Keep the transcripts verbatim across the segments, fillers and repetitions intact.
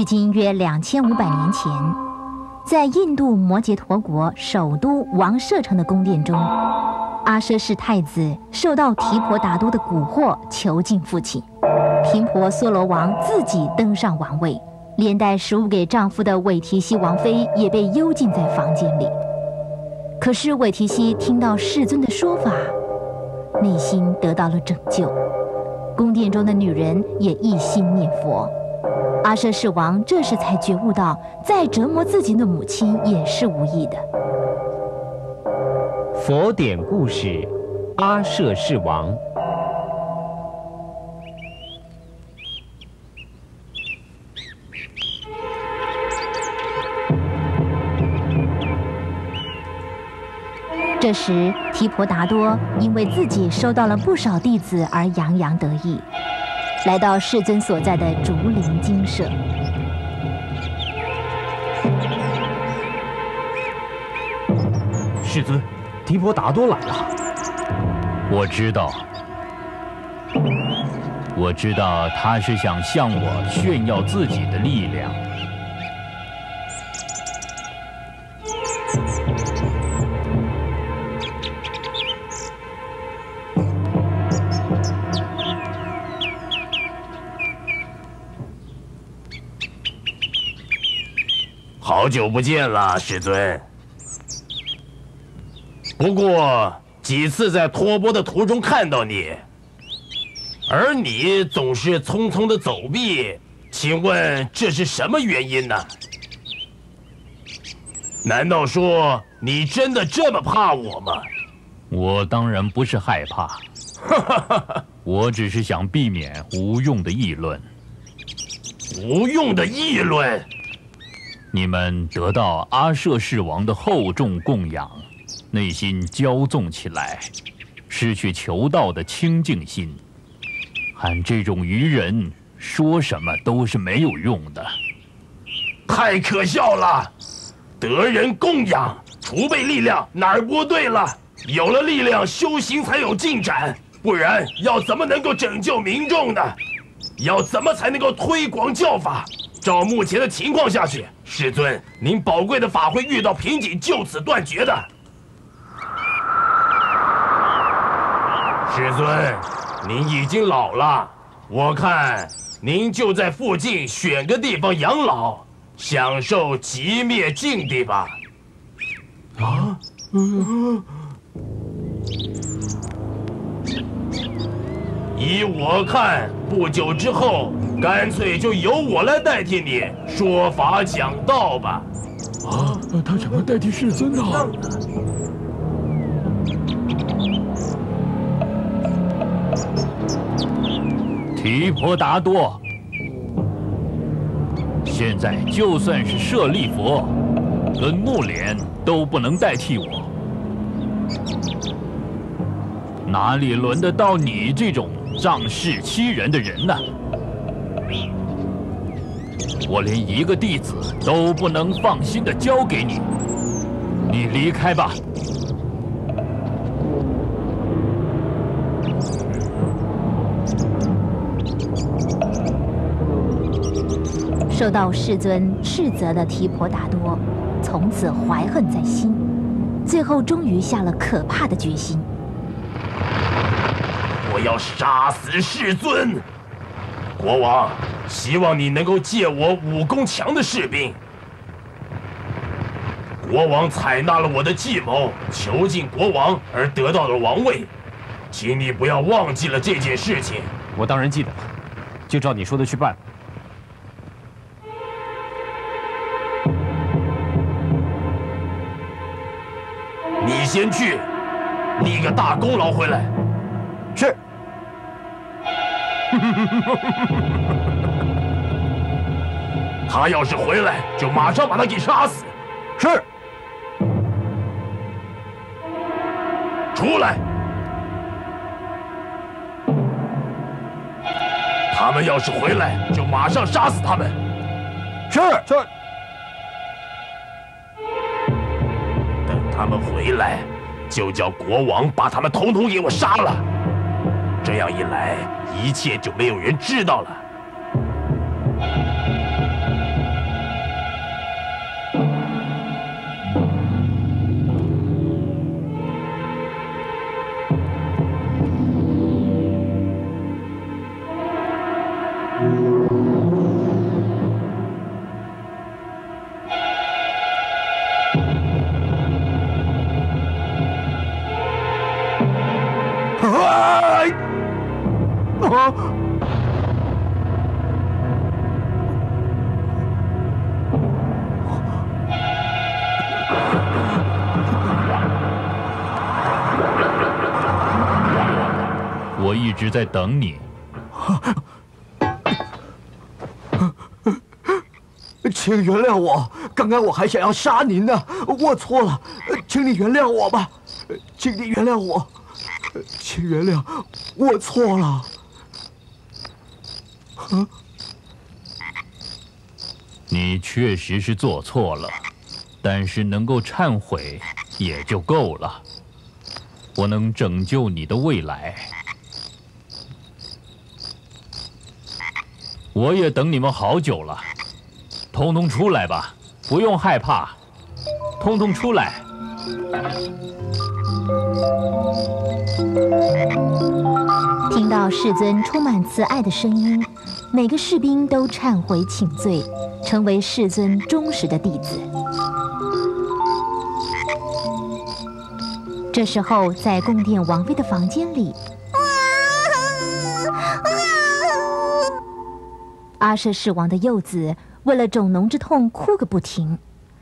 距今约两千五百年前，在印度摩羯陀国首都王舍城的宫殿中，阿舍氏太子受到提婆达多的蛊惑，囚禁父亲。频婆娑罗王自己登上王位，连带食物给丈夫的韦提希王妃也被幽禁在房间里。可是韦提希听到世尊的说法，内心得到了拯救。宫殿中的女人也一心念佛。阿舍氏王这时才觉悟到，再折磨自己的母亲也是无益的。 佛典故事：阿舍氏王。 这时，提婆达多因为自己收到了不少弟子而洋洋得意，来到世尊所在的竹林精舍。 世尊，提婆达多来了。 我知道，我知道他是想向我炫耀自己的力量。 好久不见了，世尊。不过几次在托钵的途中看到你，而你总是匆匆的走避，请问这是什么原因呢？难道说你真的这么怕我吗？ 我当然不是害怕，我只是想避免无用的议论。 无用的议论？ 你们得到阿舍氏王的厚重供养，内心骄纵起来，失去求道的清净心。和这种愚人说什么都是没有用的。 太可笑了！得人供养，储备力量哪儿不对了？有了力量，修行才有进展，不然要怎么能够拯救民众呢？要怎么才能够推广教法？照目前的情况下去，世尊，您宝贵的法会遇到瓶颈，就此断绝的。世尊，您已经老了，我看您就在附近选个地方养老，享受寂灭境地吧。啊，嗯。依我看，不久之后，干脆就由我来代替你说法讲道吧。 啊，他想要代替世尊啊！ 提婆达多，现在就算是舍利佛跟木莲都不能代替我，哪里轮得到你这种仗势欺人的人呢？我连一个弟子都不能放心的交给你，你离开吧。 受到世尊斥责的提婆达多，从此怀恨在心，最后终于下了可怕的决心。 我要杀死世尊！国王，希望你能够借我武功强的士兵。国王采纳了我的计谋，囚禁国王而得到了王位，请你不要忘记了这件事情。 我当然记得了，就照你说的去办。 你先去，立个大功劳回来。 是。 他要是回来，就马上把他给杀死。 是。 出来。他们要是回来，就马上杀死他们。 是是。 等他们回来，就叫国王把他们统统给我杀了。这样一来，一切就没有人知道了。 我一直在等你。 请原谅我，刚刚我还想要杀您呢，我错了，请你原谅我吧，请你原谅我，请原谅，我错了。 你确实是做错了，但是能够忏悔也就够了。我能拯救你的未来。我也等你们好久了，通通出来吧，不用害怕，通通出来。 听到世尊充满慈爱的声音，每个士兵都忏悔请罪，成为世尊忠实的弟子。这时候，在宫殿王妃的房间里，阿舍世王的幼子为了种脓之痛哭个不停。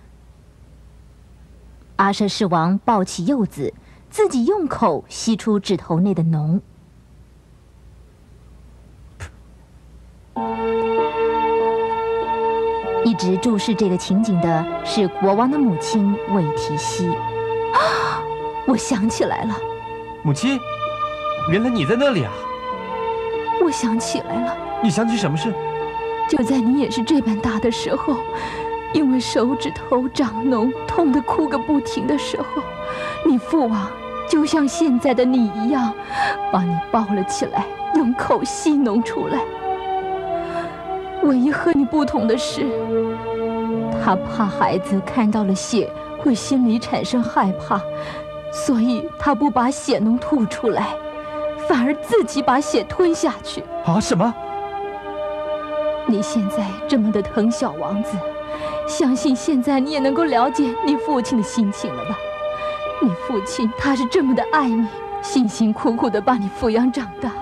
阿舍世王抱起幼子，自己用口吸出指头内的脓。一直注视这个情景的是国王的母亲韦提希。啊！我想起来了， 母亲，原来你在那里啊！ 我想起来了， 你想起什么事？ 就在你也是这般大的时候，因为手指头长脓，痛得哭个不停的时候，你父王就像现在的你一样，把你抱了起来，用口吸脓出来。唯一和你不同的是，他怕孩子看到了血会心里产生害怕，所以他不把血脓吐出来，反而自己把血吞下去。 啊？什么？ 你现在这么的疼小王子，相信现在你也能够了解你父亲的心情了吧？你父亲他是这么的爱你，辛辛苦苦的把你抚养长大。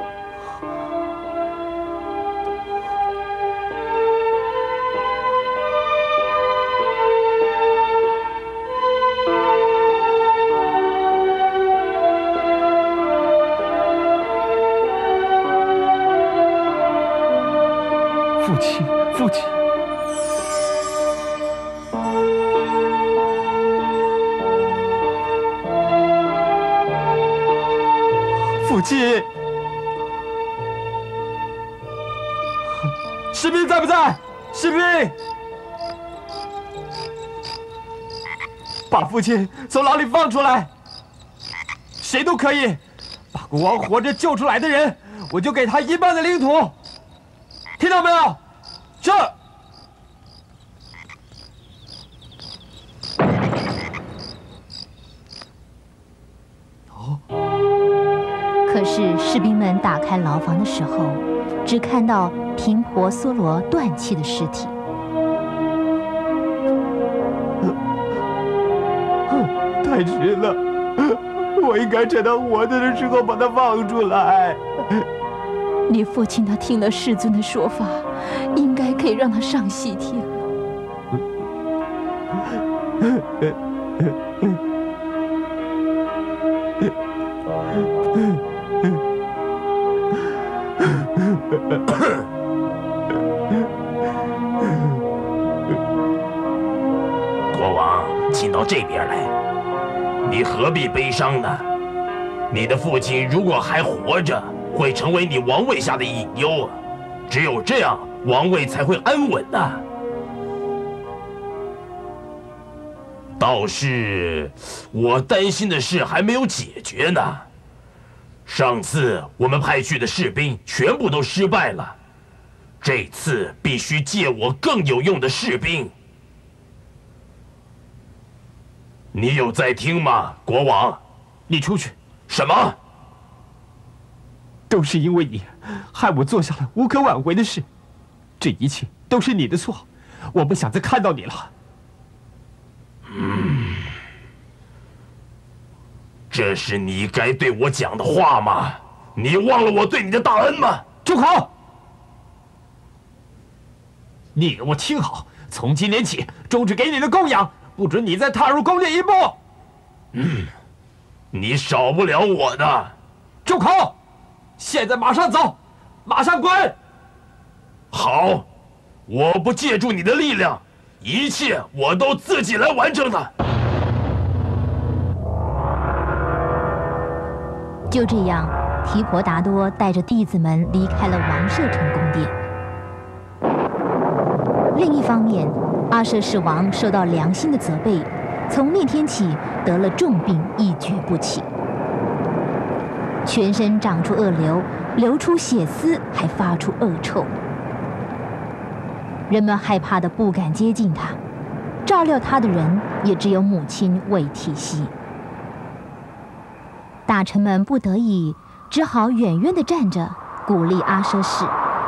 父亲，父亲，父亲，士兵在不在？士兵，把父亲从牢里放出来，谁都可以，把国王活着救出来的人，我就给他一半的领土。听到没有？是。哦。 可是士兵们打开牢房的时候，只看到频婆娑罗断气的尸体。 太迟了，我应该趁他活着的时候把他放出来。 你父亲他听了世尊的说法，应该可以让他上西天了。 国王，请到这边来，你何必悲伤呢？你的父亲如果还活着，会成为你王位下的隐忧，只有这样，王位才会安稳呐。倒是我担心的事还没有解决呢。上次我们派去的士兵全部都失败了，这次必须借我更有用的士兵。你有在听吗，国王？ 你出去。 什么？ 都是因为你，害我做下了无可挽回的事。这一切都是你的错，我不想再看到你了。 嗯，这是你该对我讲的话吗？你忘了我对你的大恩吗？ 住口！你给我听好，从今年起终止给你的供养，不准你再踏入宫殿一步。 嗯，你少不了我的。 住口！现在马上走，马上滚！ 好，我不借助你的力量，一切我都自己来完成的。 就这样，提婆达多带着弟子们离开了王舍城宫殿。另一方面，阿舍世王受到良心的责备，从那天起得了重病，一蹶不起，全身长出恶瘤，流出血丝，还发出恶臭。人们害怕的不敢接近他，照料他的人也只有母亲卫提西。大臣们不得已，只好远远地站着，鼓励阿舍氏。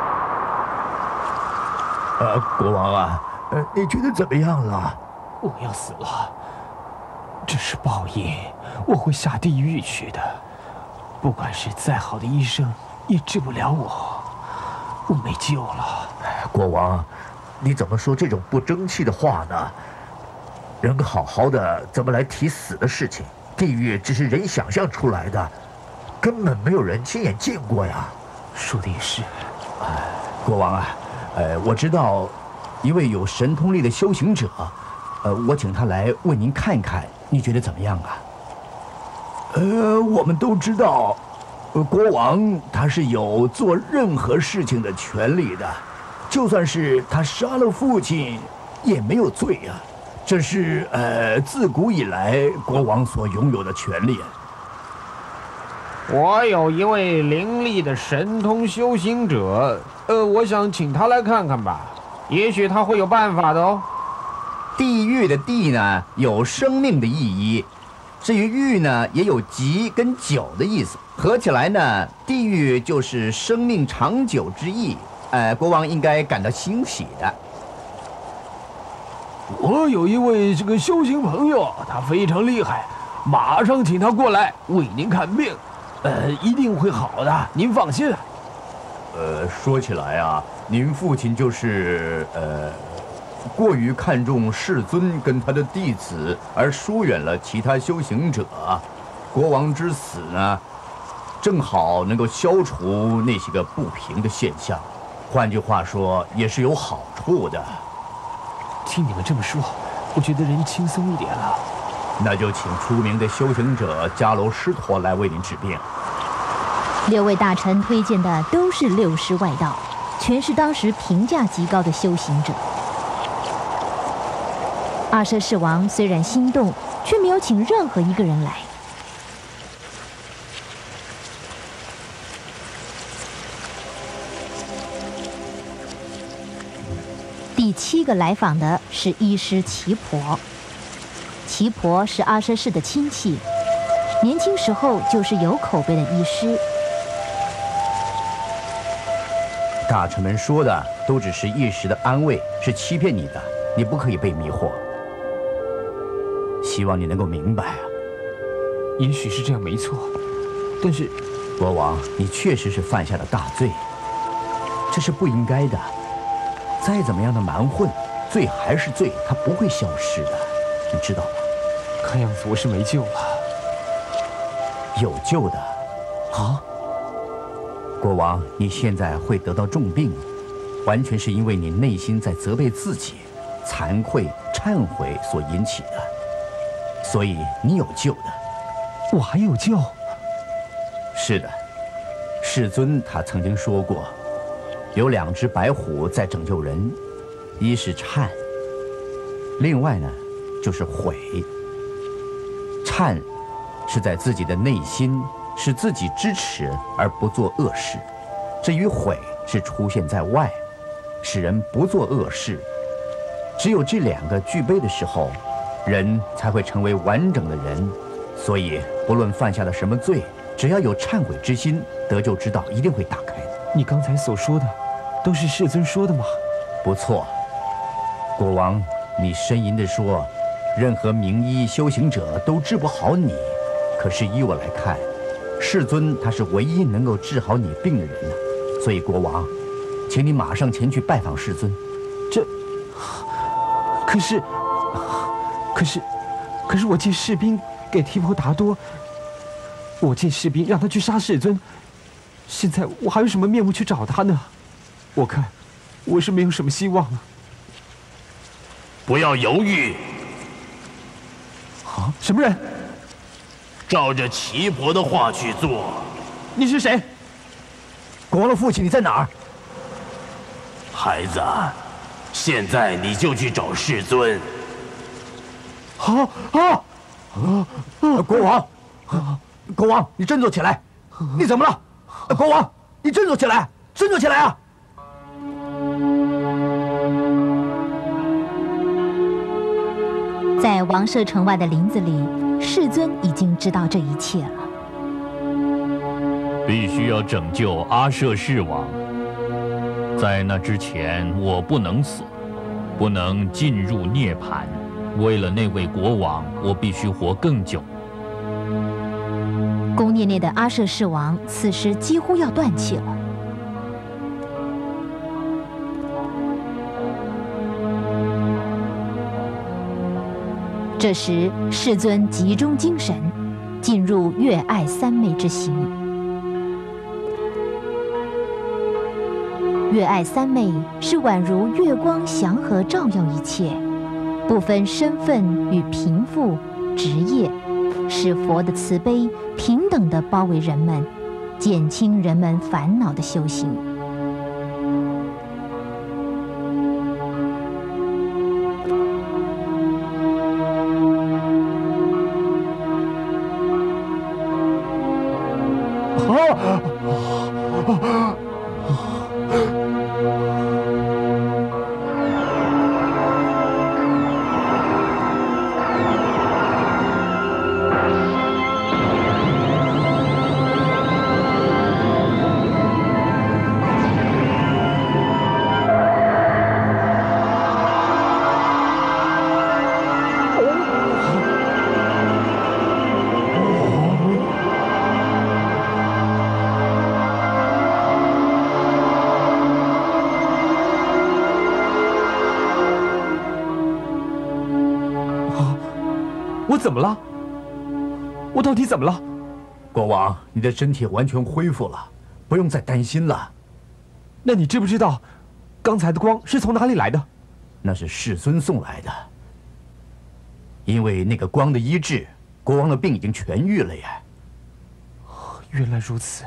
呃，国王啊，呃，你觉得怎么样了？ 我要死了，这是报应，我会下地狱去的。不管是再好的医生，也治不了我，我没救了。 国王，你怎么说这种不争气的话呢？人好好的，怎么来提死的事情？地狱只是人想象出来的，根本没有人亲眼见过呀。 说的也是。 国王啊，呃，我知道一位有神通力的修行者，呃，我请他来为您看看，你觉得怎么样啊？呃，我们都知道，呃，国王他是有做任何事情的权利的，就算是他杀了父亲，也没有罪啊。这是呃自古以来国王所拥有的权利。 我有一位灵力的神通修行者，呃，我想请他来看看吧，也许他会有办法的哦。 地狱的地呢，有生命的意义。至于狱呢，也有吉跟久的意思，合起来呢，地狱就是生命长久之意。呃，国王应该感到欣喜的。 我有一位这个修行朋友，他非常厉害，马上请他过来为您看病，呃，一定会好的，您放心。 呃，说起来啊，您父亲就是呃。过于看重世尊跟他的弟子，而疏远了其他修行者。国王之死呢，正好能够消除那些个不平的现象。换句话说，也是有好处的。 听你们这么说，我觉得人轻松一点了。 那就请出名的修行者迦楼湿陀来为您治病。 六位大臣推荐的都是六师外道，全是当时评价极高的修行者。阿舍世王虽然心动，却没有请任何一个人来。第七个来访的是医师奇婆。奇婆是阿舍氏的亲戚，年轻时候就是有口碑的医师。 大臣们说的都只是一时的安慰，是欺骗你的，你不可以被迷惑。希望你能够明白啊。 也许是这样没错，但是， 国王，你确实是犯下了大罪，这是不应该的。再怎么样的蛮混，罪还是罪，它不会消失的，你知道吗？ 看样子我是没救了。 有救的。 啊？ 国王，你现在会得到重病，完全是因为你内心在责备自己、惭愧、忏悔所引起的。所以你有救的。 我还有救？ 是的，世尊他曾经说过，有两只白虎在拯救人，一是忏，另外呢就是悔。忏是在自己的内心使自己支持而不做恶事，至于悔是出现在外，使人不做恶事。只有这两个具备的时候，人才会成为完整的人。所以不论犯下了什么罪，只只要有忏悔之心，得救之道一定会打开的。 你刚才所说的，都是世尊说的吗？ 不错，国王，你呻吟地说，任何名医修行者都治不好你。可是依我来看，世尊他是唯一能够治好你病的人呢。所以国王，请你马上前去拜访世尊。 这，可是，可是，可是我借士兵给提婆达多，我借士兵让他去杀世尊，现在我还有什么面目去找他呢？我看，我是没有什么希望了。 不要犹豫。 啊，什么人？ 照着奇婆的话去做。 你是谁？ 国王的父亲，你在哪儿？ 孩子，现在你就去找世尊。 好啊啊！国王，国王，你振作起来！你怎么了？国王，你振作起来！振作起来啊！ 在王舍城外的林子里，世尊已经知道这一切了。 必须要拯救阿舍世王。在那之前，我不能死，不能进入涅槃。为了那位国王，我必须活更久。 宫殿内的阿舍世王此时几乎要断气了。这时，世尊集中精神，进入月爱三昧之行。月爱三昧是宛如月光祥和照耀一切，不分身份与贫富、职业，使佛的慈悲平等地包围人们，减轻人们烦恼的修行。 我怎么了？我到底怎么了？ 国王，你的身体完全恢复了，不用再担心了。 那你知不知道，刚才的光是从哪里来的？ 那是世尊送来的。因为那个光的医治，国王的病已经痊愈了呀。 原来如此。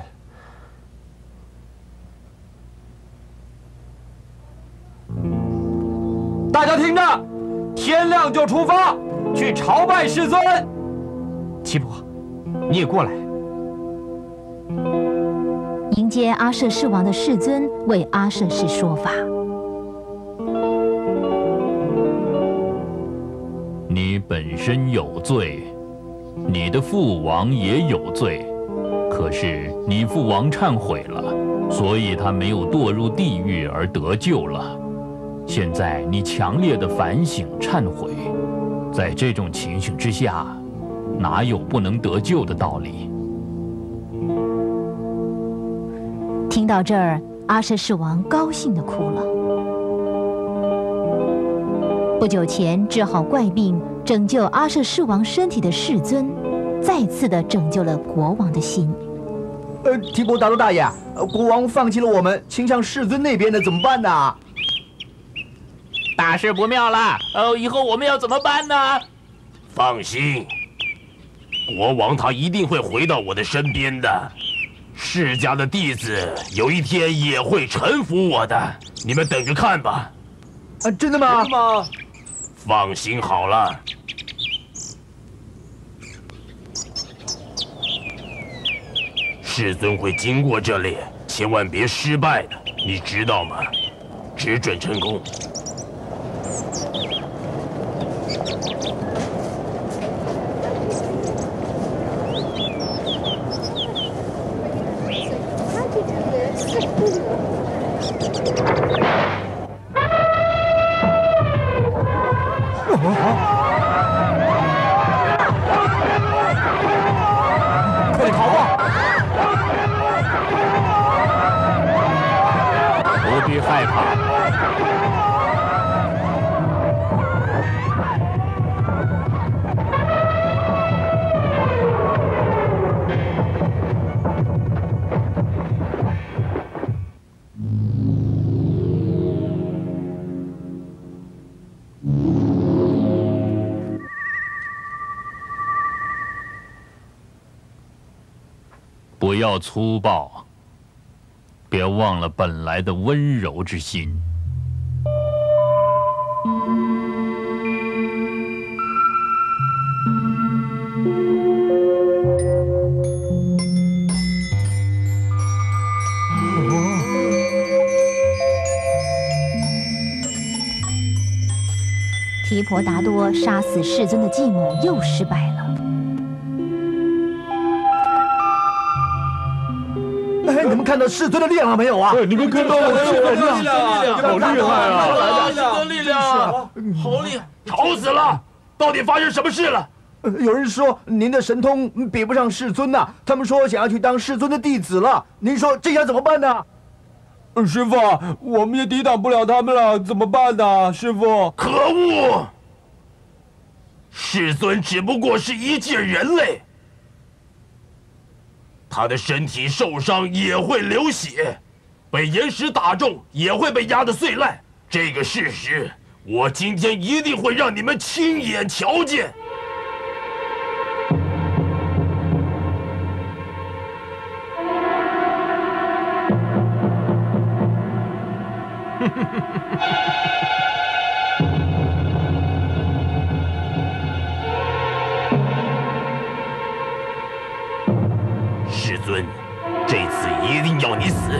大家听着，天亮就出发，去朝拜世尊。七婆，你也过来。 迎接阿舍世王的世尊为阿舍氏说法。 你本身有罪，你的父王也有罪，可是你父王忏悔了，所以他没有堕入地狱而得救了。现在你强烈的反省忏悔，在这种情形之下，哪有不能得救的道理？ 听到这儿，阿舍世王高兴地哭了。不久前治好怪病、拯救阿舍世王身体的世尊，再次地拯救了国王的心。 呃，提婆达多大爷，呃，国王放弃了我们，倾向世尊那边的，怎么办呢？ 大事不妙了！哦，以后我们要怎么办呢？ 放心，国王他一定会回到我的身边的。释家的弟子有一天也会臣服我的，你们等着看吧。 啊，真的吗？ 真的吗？ 放心好了。世尊会经过这里，千万别失败的，你知道吗？只准成功。 快逃吧！ 不必害怕。 不要粗暴，别忘了本来的温柔之心。 提婆达多杀死世尊的计谋又失败了。 哎，你们看到世尊的力量了没有啊？ 你们看到我的世尊力量，好厉害啊！ 世尊力量，好厉害！ 吵死了！到底发生什么事了？ 有人说您的神通比不上世尊呐，他们说想要去当世尊的弟子了。您说这下怎么办呢？ 师傅，我们也抵挡不了他们了，怎么办呢？师傅， 可恶！世尊只不过是一介人类。 他的身体受伤也会流血，被岩石打中也会被压得碎烂。这个事实，我今天一定会让你们亲眼瞧见。世尊，这次一定要你死！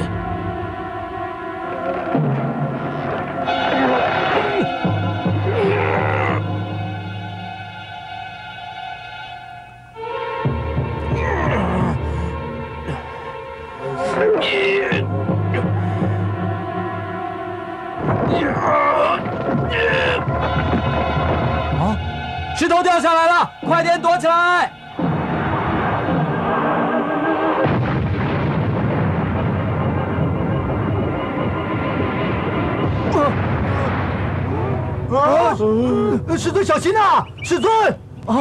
啊！石头掉下来了，快点躲起来！ 啊！世尊小心啊！世尊啊！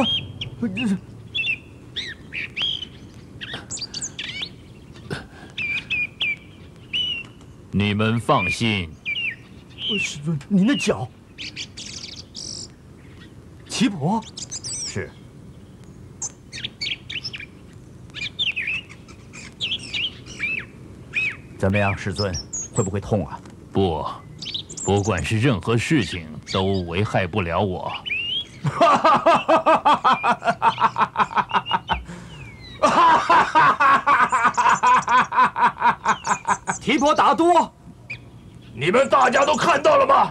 你们放心， 世尊，您的脚。 奇婆， 是。怎么样，世尊，会不会痛啊？ 不。 不管是任何事情，都危害不了我。 提婆达多， 你们大家都看到了吗？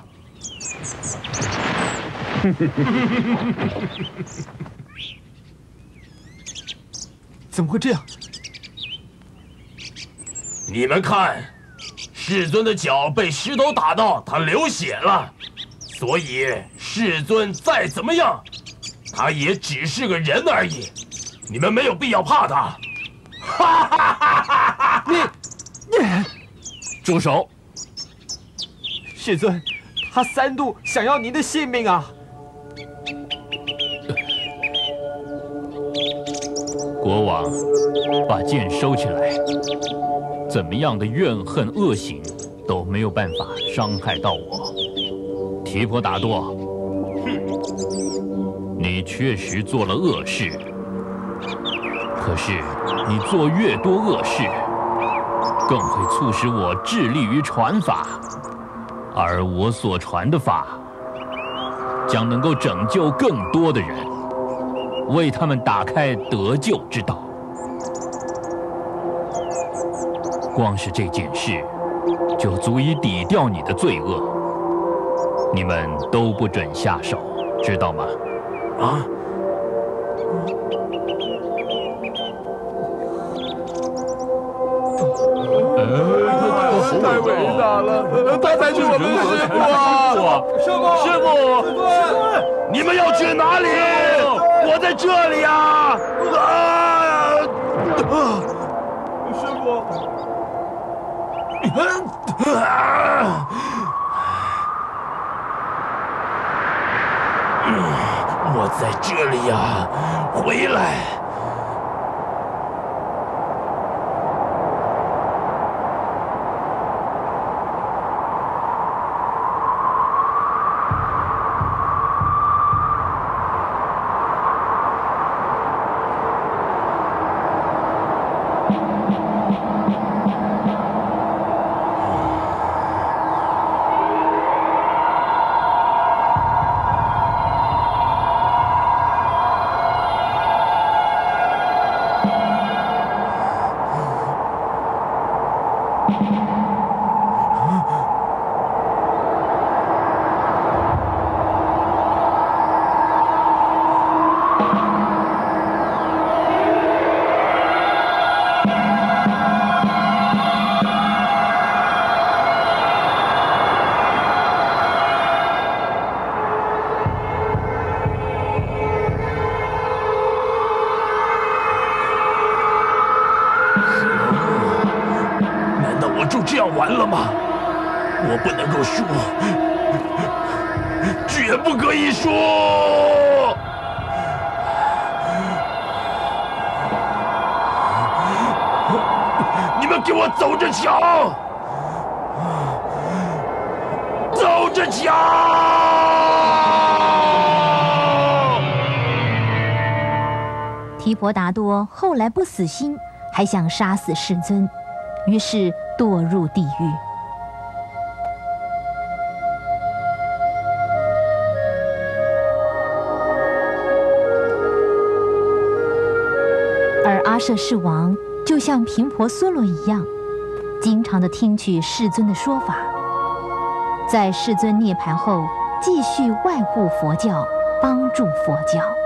怎么会这样？ 你们看。 世尊的脚被石头打到，他流血了，所以世尊再怎么样，他也只是个人而已，你们没有必要怕他。哈哈哈哈哈！ 你，你， 住手！ 世尊，他三度想要您的性命啊！ 国王，把剑收起来。 怎么样的怨恨恶行都没有办法伤害到我，提婆达多。哼，你确实做了恶事，可是你做越多恶事，更会促使我致力于传法，而我所传的法，将能够拯救更多的人，为他们打开得救之道。 光是这件事，就足以抵掉你的罪恶。你们都不准下手，知道吗？ 啊！ 呃太伟大了！他才是我们的师傅啊！ 师傅， 师傅，你们要去哪里？我在这里啊！啊！ 师傅， 啊！我在这里呀，回来！就这样完了吗？我不能够输，绝不可以输！你们给我走着瞧，走着瞧！ 提婆达多后来不死心，还想杀死世尊，于是堕入地狱。而阿舍世王就像频婆娑罗一样，经常的听取世尊的说法，在世尊涅槃后，继续外护佛教，帮助佛教。